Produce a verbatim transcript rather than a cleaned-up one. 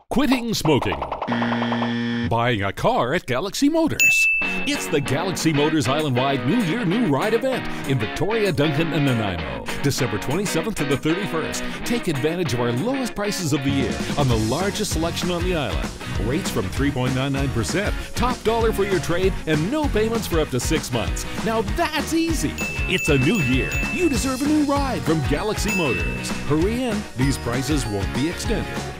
Quitting smoking. Buying a car at Galaxy Motors. It's the Galaxy Motors Island-wide New Year, New Ride event in Victoria, Duncan, and Nanaimo. December twenty-seventh to the thirty-first. Take advantage of our lowest prices of the year on the largest selection on the island. Rates from three point nine nine percent, top dollar for your trade, and no payments for up to six months. Now that's easy. It's a new year. You deserve a new ride from Galaxy Motors. Hurry in. These prices won't be extended.